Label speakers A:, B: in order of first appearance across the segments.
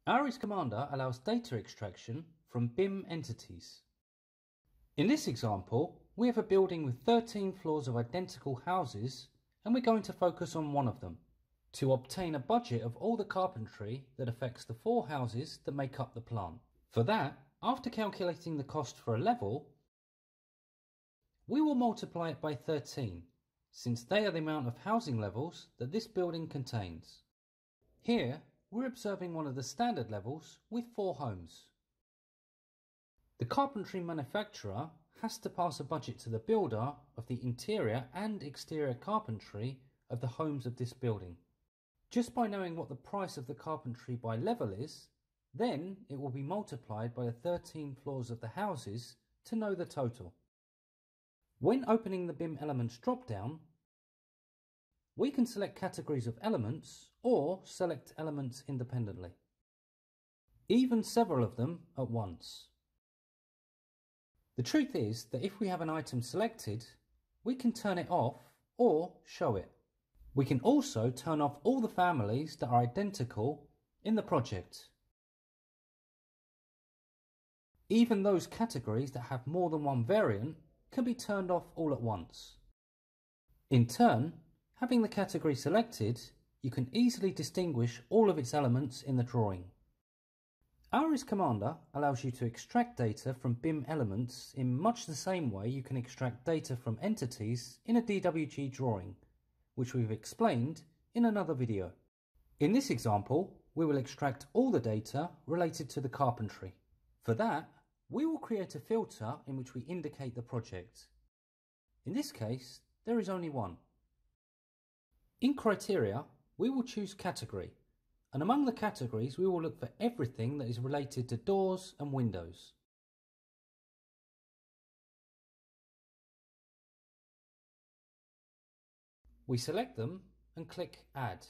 A: ARES Commander allows data extraction from BIM entities. In this example, we have a building with 13 floors of identical houses, and we're going to focus on one of them to obtain a budget of all the carpentry that affects the 4 houses that make up the plant. For that, after calculating the cost for a level, we will multiply it by 13, since they are the amount of housing levels that this building contains. Here, we're observing one of the standard levels with 4 homes. The carpentry manufacturer has to pass a budget to the builder of the interior and exterior carpentry of the homes of this building. Just by knowing what the price of the carpentry by level is, then it will be multiplied by the 13 floors of the houses to know the total. When opening the BIM Elements drop-down, we can select categories of elements or select elements independently, even several of them at once. The truth is that if we have an item selected, we can turn it off or show it. We can also turn off all the families that are identical in the project. Even those categories that have more than one variant can be turned off all at once. In turn, having the category selected, you can easily distinguish all of its elements in the drawing. ARES Commander allows you to extract data from BIM Elements in much the same way you can extract data from entities in a DWG drawing, which we've explained in another video. In this example, we will extract all the data related to the carpentry. For that, we will create a filter in which we indicate the project. In this case, there is only one. In criteria, we will choose category, and among the categories we will look for everything that is related to doors and windows. We select them and click Add.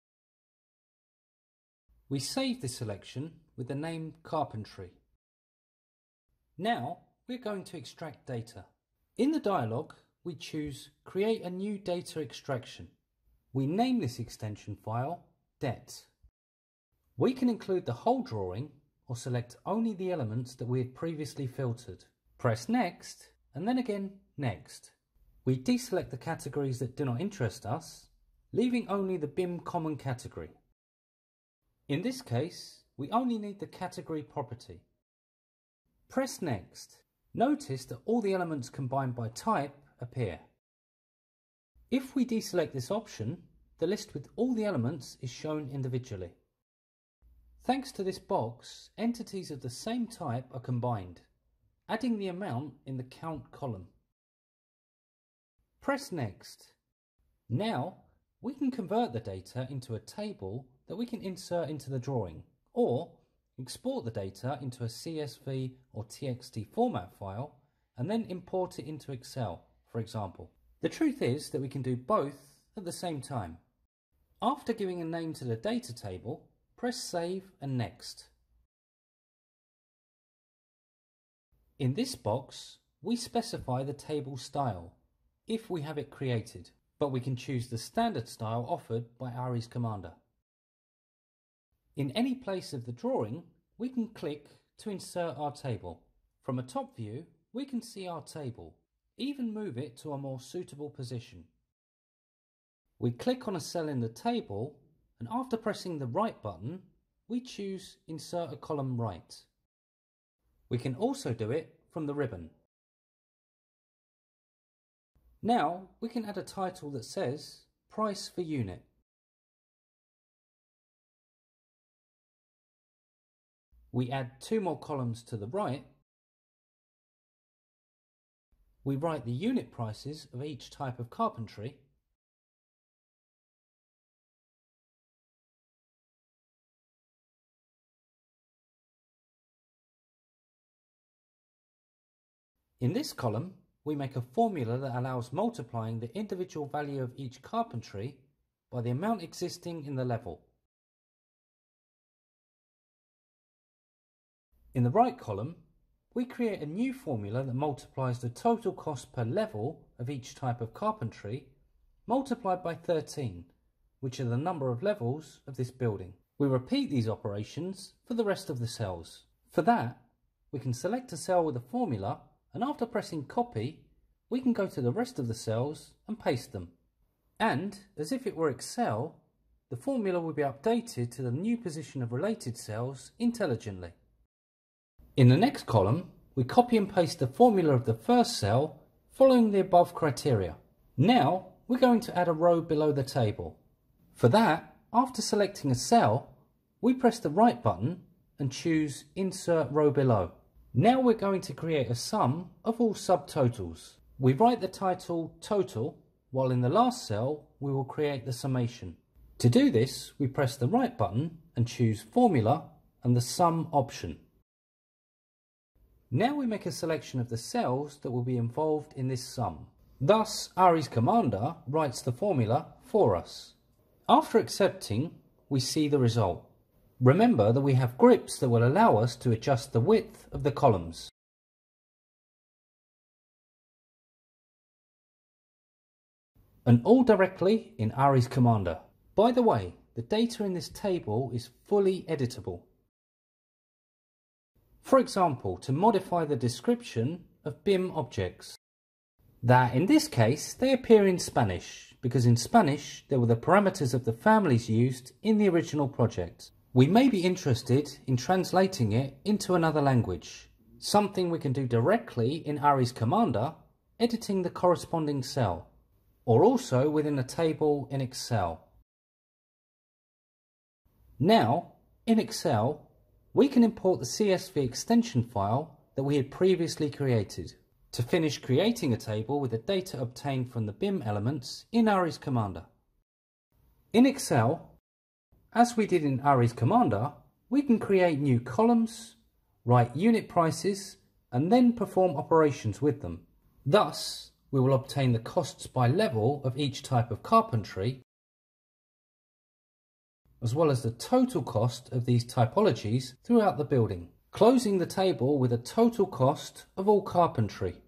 A: We save this selection with the name Carpentry. Now we're going to extract data. In the dialog, we choose Create a new data extraction. We name this extension file Det. We can include the whole drawing or select only the elements that we had previously filtered. Press Next and then again Next. We deselect the categories that do not interest us, leaving only the BIM common category. In this case, we only need the category property. Press Next. Notice that all the elements combined by type appear. If we deselect this option, the list with all the elements is shown individually. Thanks to this box, entities of the same type are combined, adding the amount in the Count column. Press Next. Now we can convert the data into a table that we can insert into the drawing, or export the data into a CSV or TXT format file and then import it into Excel, for example. The truth is that we can do both at the same time. After giving a name to the data table, press Save and Next. In this box, we specify the table style, if we have it created, but we can choose the standard style offered by ARES Commander. In any place of the drawing, we can click to insert our table. From a top view, we can see our table, even move it to a more suitable position. We click on a cell in the table, and after pressing the right button, we choose Insert a column right. We can also do it from the ribbon. Now we can add a title that says Price for Unit. We add 2 more columns to the right. We write the unit prices of each type of carpentry. In this column, we make a formula that allows multiplying the individual value of each carpentry by the amount existing in the level. In the right column, we create a new formula that multiplies the total cost per level of each type of carpentry multiplied by 13, which are the number of levels of this building. We repeat these operations for the rest of the cells. For that, we can select a cell with a formula, and after pressing copy, we can go to the rest of the cells and paste them. And, as if it were Excel, the formula will be updated to the new position of related cells intelligently. In the next column, we copy and paste the formula of the first cell following the above criteria. Now, we're going to add a row below the table. For that, after selecting a cell, we press the right button and choose Insert Row Below. Now we're going to create a sum of all subtotals. We write the title Total, while in the last cell we will create the summation. To do this, we press the right button and choose Formula and the Sum option. Now we make a selection of the cells that will be involved in this sum. Thus, ARES Commander writes the formula for us. After accepting, we see the result. Remember that we have grips that will allow us to adjust the width of the columns. And all directly in ARES Commander. By the way, the data in this table is fully editable. For example, to modify the description of BIM objects. That in this case, they appear in Spanish, because in Spanish there were the parameters of the families used in the original project. We may be interested in translating it into another language, something we can do directly in ARES Commander, editing the corresponding cell, or also within a table in Excel. Now, in Excel, we can import the CSV extension file that we had previously created to finish creating a table with the data obtained from the BIM elements in ARES Commander. In Excel, as we did in ARES Commander, we can create new columns, write unit prices, and then perform operations with them. Thus, we will obtain the costs by level of each type of carpentry, as well as the total cost of these typologies throughout the building, closing the table with a total cost of all carpentry.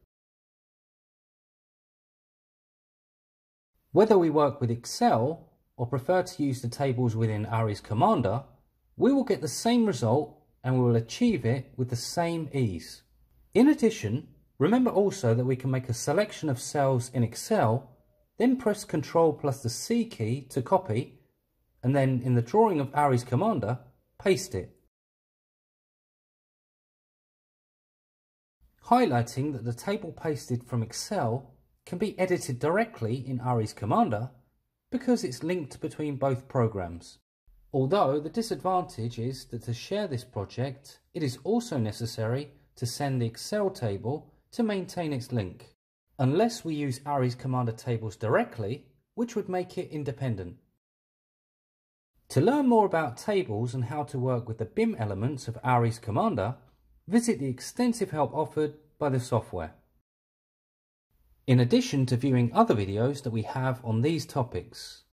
A: Whether we work with Excel or prefer to use the tables within ARES Commander, we will get the same result and we will achieve it with the same ease. In addition, remember also that we can make a selection of cells in Excel, then press Ctrl plus the C key to copy, and then in the drawing of ARES Commander, paste it. Highlighting that the table pasted from Excel can be edited directly in ARES Commander because it's linked between both programs. Although the disadvantage is that to share this project, it is also necessary to send the Excel table to maintain its link, unless we use ARES Commander tables directly, which would make it independent. To learn more about tables and how to work with the BIM elements of ARES Commander, visit the extensive help offered by the software. In addition to viewing other videos that we have on these topics.